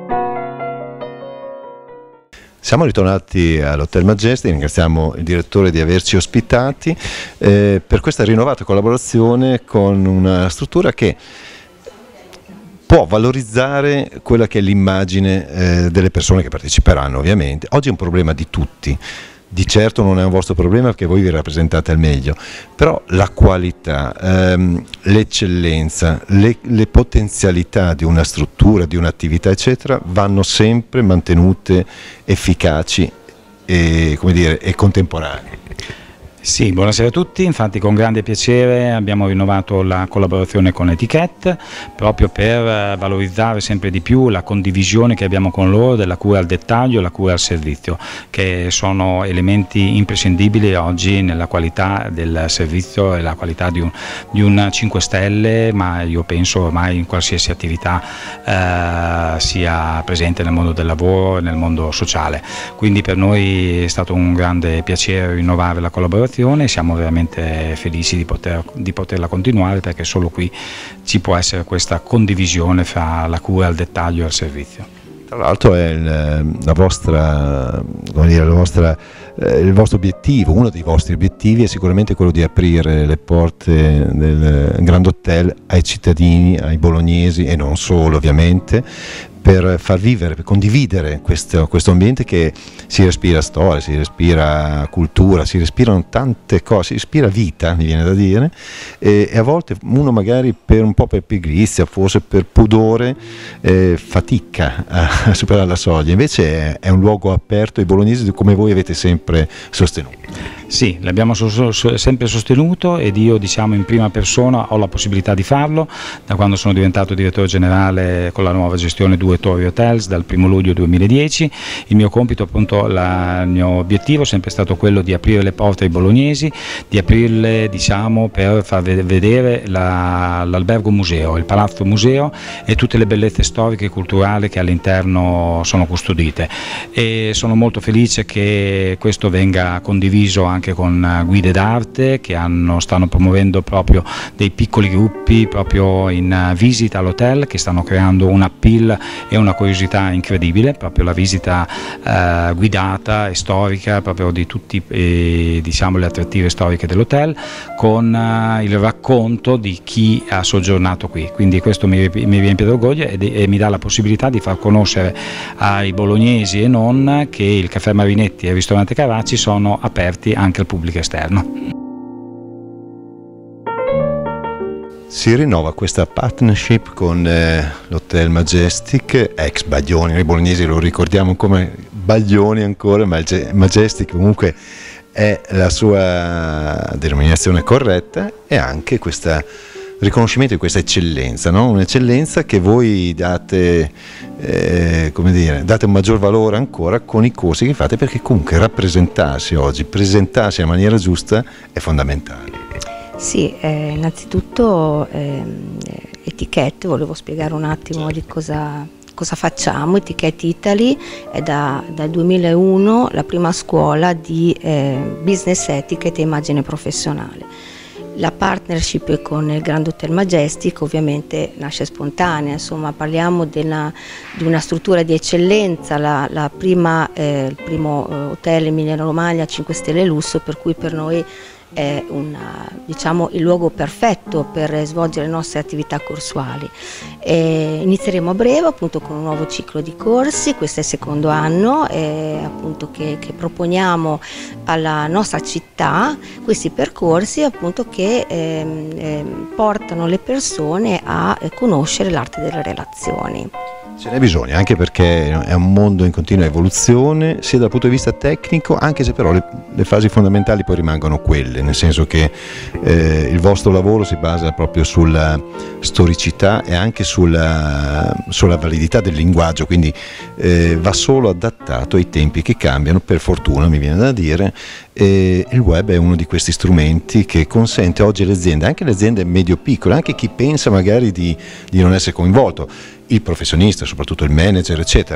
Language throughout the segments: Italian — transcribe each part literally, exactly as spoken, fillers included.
Siamo ritornati all'Hotel Majestic, ringraziamo il direttore di averci ospitati eh, per questa rinnovata collaborazione con una struttura che può valorizzare quella che è l'immagine eh, delle persone che parteciperanno, ovviamente. Oggi è un problema di tutti. Di certo non è un vostro problema perché voi vi rappresentate al meglio, però la qualità, ehm, l'eccellenza, le, le potenzialità di una struttura, di un'attività eccetera vanno sempre mantenute efficaci e, come dire, e contemporanee. Sì, buonasera a tutti, infatti con grande piacere abbiamo rinnovato la collaborazione con Etiquette proprio per valorizzare sempre di più la condivisione che abbiamo con loro della cura al dettaglio e la cura al servizio, che sono elementi imprescindibili oggi nella qualità del servizio e la qualità di un, di un cinque stelle, ma io penso ormai in qualsiasi attività eh, sia presente nel mondo del lavoro e nel mondo sociale. Quindi per noi è stato un grande piacere rinnovare la collaborazione. Siamo veramente felici di, poter, di poterla continuare, perché solo qui ci può essere questa condivisione fra la cura al dettaglio e al servizio. Tra l'altro è il, la vostra, come dire, la vostra, eh, il vostro obiettivo, uno dei vostri obiettivi è sicuramente quello di aprire le porte del Grand Hotel ai cittadini, ai bolognesi e non solo ovviamente, per far vivere, per condividere questo, questo ambiente che si respira storia, si respira cultura, si respirano tante cose, si respira vita, mi viene da dire, e, e a volte uno magari per un po' per pigrizia, forse per pudore, eh, fatica a, a superare la soglia, invece è, è un luogo aperto ai bolognesi come voi avete sempre sostenuto. Sì, l'abbiamo so, so, sempre sostenuto ed io, diciamo, in prima persona ho la possibilità di farlo da quando sono diventato direttore generale con la nuova gestione Due Torri Hotels dal primo luglio duemiladieci. Il mio compito, appunto, la, il mio obiettivo è sempre stato quello di aprire le porte ai bolognesi, di aprirle, diciamo, per far vedere la, l'albergo museo, il palazzo museo e tutte le bellezze storiche e culturali che all'interno sono custodite, e sono molto felice che questo venga condiviso anche con guide d'arte che hanno, stanno promuovendo proprio dei piccoli gruppi proprio in visita all'hotel, che stanno creando un appeal e una curiosità incredibile, proprio la visita eh, guidata e storica proprio di tutte eh, diciamo, le attrattive storiche dell'hotel, con eh, il racconto di chi ha soggiornato qui. Quindi questo mi, mi riempie d'orgoglio e, e mi dà la possibilità di far conoscere ai bolognesi e non che il Caffè Marinetti e il ristorante Carracci sono aperti anche al pubblico esterno. Si rinnova questa partnership con eh, l'Hotel Majestic, ex Baglioni, noi bolognesi lo ricordiamo come Baglioni ancora, ma Majestic comunque è la sua denominazione corretta, e anche questo riconoscimento di questa eccellenza, no? Un'eccellenza che voi date, eh, come dire, date un maggior valore ancora con i corsi che fate, perché comunque rappresentarsi oggi, presentarsi in maniera giusta è fondamentale. Sì, eh, innanzitutto eh, Etiquette, volevo spiegare un attimo di cosa, cosa facciamo. Etiquette Italy è da, dal duemilauno la prima scuola di eh, business etiquette e immagine professionale. La partnership con il Grand Hotel Majestic ovviamente nasce spontanea, insomma parliamo della, di una struttura di eccellenza, la, la prima, eh, il primo hotel Emilia Romagna cinque stelle lusso, per cui per noi è una, diciamo, il luogo perfetto per svolgere le nostre attività corsuali. E inizieremo a breve appunto con un nuovo ciclo di corsi, questo è il secondo anno eh, appunto che, che proponiamo alla nostra città, questi percorsi appunto che eh, eh, portano le persone a eh, conoscere l'arte delle relazioni. Ce n'è bisogno, anche perché è un mondo in continua evoluzione, sia dal punto di vista tecnico, anche se però le, le fasi fondamentali poi rimangono quelle, nel senso che eh, il vostro lavoro si basa proprio sulla storicità e anche sulla, sulla validità del linguaggio, quindi eh, va solo adattato ai tempi che cambiano, per fortuna mi viene da dire, e il web è uno di questi strumenti che consente oggi alle aziende, anche le aziende medio-piccole, anche chi pensa magari di, di non essere coinvolto, il professionista, soprattutto il manager, eccetera,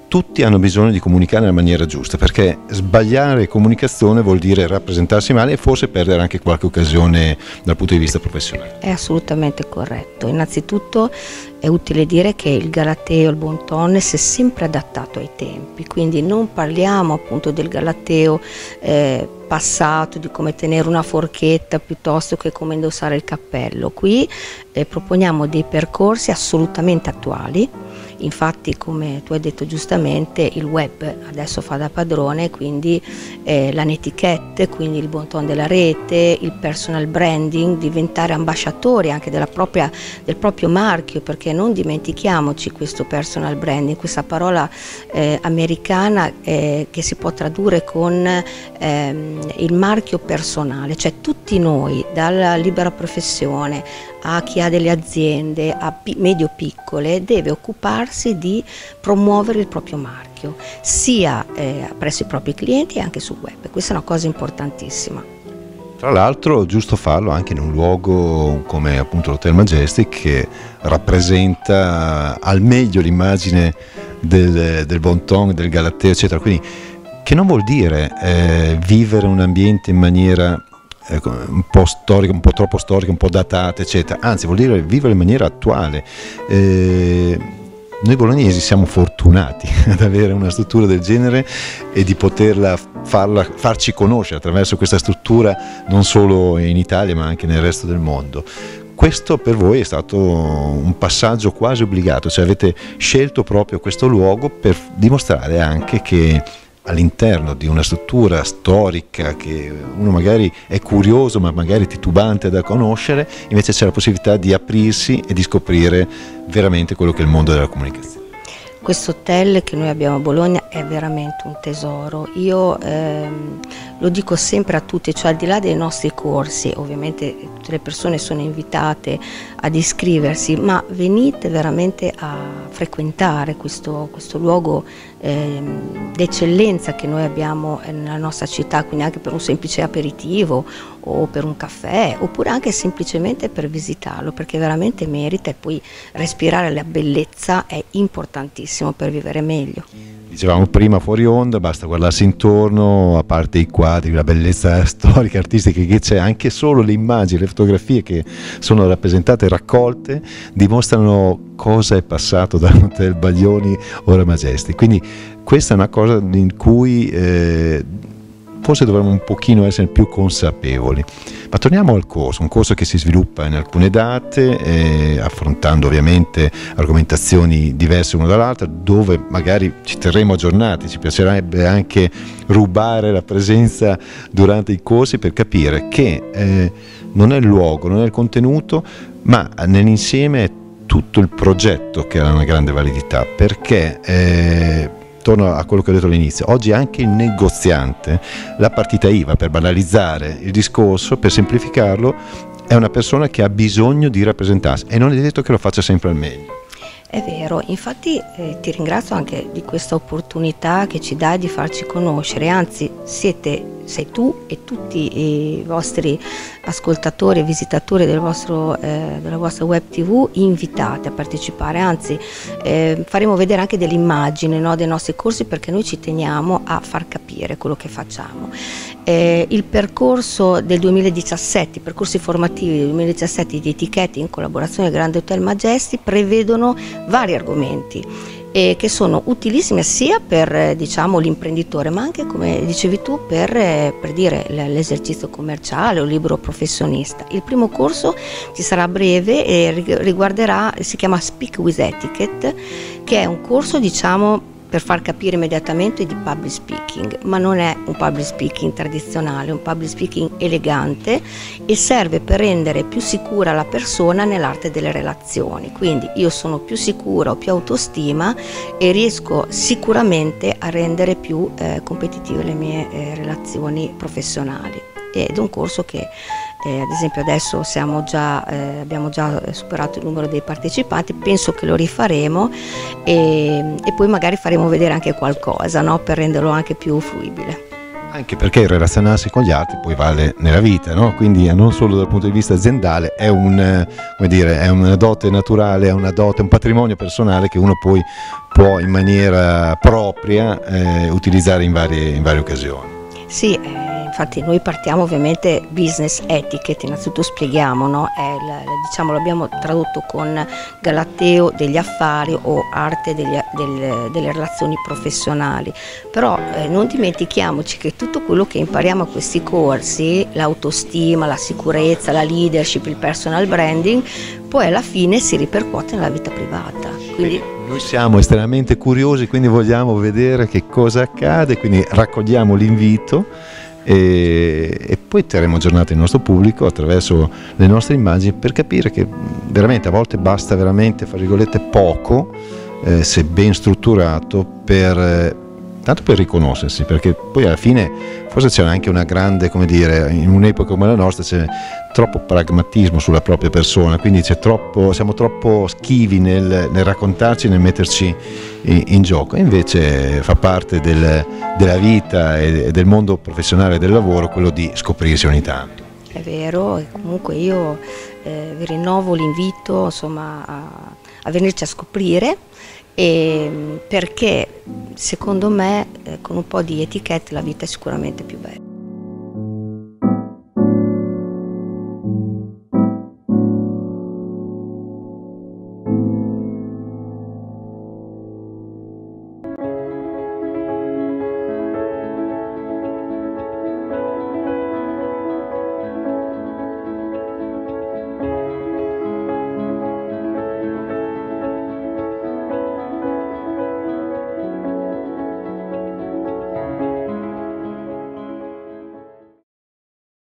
tutti hanno bisogno di comunicare nella maniera giusta, perché sbagliare comunicazione vuol dire rappresentarsi male e forse perdere anche qualche occasione dal punto di vista professionale. È assolutamente corretto. Innanzitutto è utile dire che il galateo, il bon ton si è sempre adattato ai tempi, quindi non parliamo appunto del galateo eh, passato, di come tenere una forchetta piuttosto che come indossare il cappello. Qui eh, proponiamo dei percorsi assolutamente attuali. Infatti, come tu hai detto giustamente, il web adesso fa da padrone, quindi eh, la netiquette, quindi il bon ton della rete, il personal branding, diventare ambasciatori anche della propria, del proprio marchio, perché non dimentichiamoci questo personal branding, questa parola eh, americana eh, che si può tradurre con ehm, il marchio personale, cioè tutti noi, dalla libera professione a chi ha delle aziende, a medio-piccole, deve occuparsi di promuovere il proprio marchio, sia eh, presso i propri clienti e anche sul web. Questa è una cosa importantissima. Tra l'altro, giusto farlo anche in un luogo come appunto l'Hotel Majestic, che rappresenta al meglio l'immagine del, del bon ton, del galateo, eccetera. Quindi, che non vuol dire eh, vivere un ambiente in maniera un po' storica, un po' troppo storica, un po' datata, eccetera, anzi vuol dire vivere in maniera attuale. Eh, noi bolognesi siamo fortunati ad avere una struttura del genere e di poterla farla, farci conoscere attraverso questa struttura non solo in Italia ma anche nel resto del mondo. Questo per voi è stato un passaggio quasi obbligato, cioè avete scelto proprio questo luogo per dimostrare anche che all'interno di una struttura storica che uno magari è curioso ma magari titubante da conoscere, invece c'è la possibilità di aprirsi e di scoprire veramente quello che è il mondo della comunicazione. Questo hotel che noi abbiamo a Bologna è veramente un tesoro. Io ehm, lo dico sempre a tutti, cioè al di là dei nostri corsi, ovviamente tutte le persone sono invitate ad iscriversi, ma venite veramente a frequentare questo, questo luogo ehm, d'eccellenza che noi abbiamo nella nostra città, quindi anche per un semplice aperitivo o per un caffè, oppure anche semplicemente per visitarlo, perché veramente merita, e poi respirare la bellezza è importantissimo per vivere meglio. Dicevamo prima fuori onda, basta guardarsi intorno, a parte i quadri, la bellezza storica, artistica che c'è, anche solo le immagini, le fotografie che sono rappresentate e raccolte dimostrano cosa è passato dall'Hotel Baglioni ora Majestic. Quindi questa è una cosa in cui eh, forse dovremmo un pochino essere più consapevoli. Ma torniamo al corso, un corso che si sviluppa in alcune date, eh, affrontando ovviamente argomentazioni diverse una dall'altra, dove magari ci terremo aggiornati, ci piacerebbe anche rubare la presenza durante i corsi per capire che eh, non è il luogo, non è il contenuto, ma nell'insieme è tutto il progetto che ha una grande validità, perché eh, torno a quello che ho detto all'inizio, oggi anche il negoziante, la partita I V A, per banalizzare il discorso, per semplificarlo, è una persona che ha bisogno di rappresentarsi e non è detto che lo faccia sempre al meglio. È vero, infatti eh, ti ringrazio anche di questa opportunità che ci dai di farci conoscere, anzi siete, sei tu e tutti i vostri ascoltatori e visitatori del vostro, eh, della vostra web tv invitati a partecipare, anzi eh, faremo vedere anche delle immagini, no, dei nostri corsi, perché noi ci teniamo a far capire quello che facciamo. Eh, il percorso del duemiladiciassette, i percorsi formativi del duemiladiciassette di etichette in collaborazione con Grande Hotel Majestic prevedono vari argomenti eh, che sono utilissimi sia per eh, diciamo l'imprenditore, ma anche, come dicevi tu, per, eh, per dire l'esercizio commerciale o libero professionista. Il primo corso ci sarà breve e riguarderà, si chiama Speak with Etiquette, che è un corso diciamo per far capire immediatamente di public speaking, ma non è un public speaking tradizionale, è un public speaking elegante e serve per rendere più sicura la persona nell'arte delle relazioni. Quindi io sono più sicura, ho più autostima e riesco sicuramente a rendere più eh, competitive le mie eh, relazioni professionali. Ed è un corso che Eh, ad esempio adesso siamo già, eh, abbiamo già superato il numero dei partecipanti, penso che lo rifaremo e, e poi magari faremo vedere anche qualcosa, no? Per renderlo anche più fruibile. Anche perché il relazionarsi con gli altri poi vale nella vita, no? Quindi non solo dal punto di vista aziendale, è, un, come dire, è una dote naturale, è una dote, un patrimonio personale che uno poi può in maniera propria eh, utilizzare in varie, in varie occasioni. Sì, eh, infatti noi partiamo ovviamente business etiquette, innanzitutto spieghiamo, no? È il, diciamo, l'abbiamo tradotto con galateo degli affari o arte degli, del, delle relazioni professionali, però eh, non dimentichiamoci che tutto quello che impariamo a questi corsi, l'autostima, la sicurezza, la leadership, il personal branding, poi alla fine si ripercuote nella vita privata. Quindi, noi siamo estremamente curiosi, quindi vogliamo vedere che cosa accade, quindi raccogliamo l'invito e, e poi terremo aggiornato il nostro pubblico attraverso le nostre immagini per capire che veramente a volte basta veramente, fra virgolette, poco, eh, se ben strutturato, per... Eh, tanto per riconoscersi, perché poi alla fine forse c'è anche una grande, come dire, in un'epoca come la nostra c'è troppo pragmatismo sulla propria persona, quindi c'è troppo, siamo troppo schivi nel, nel raccontarci, nel metterci in, in gioco, e invece fa parte del, della vita e del mondo professionale del lavoro quello di scoprirsi ogni tanto. È vero, e comunque io eh, vi rinnovo l'invito, insomma, a, a venirci a scoprire, e perché secondo me eh, con un po' di etichette la vita è sicuramente più bella.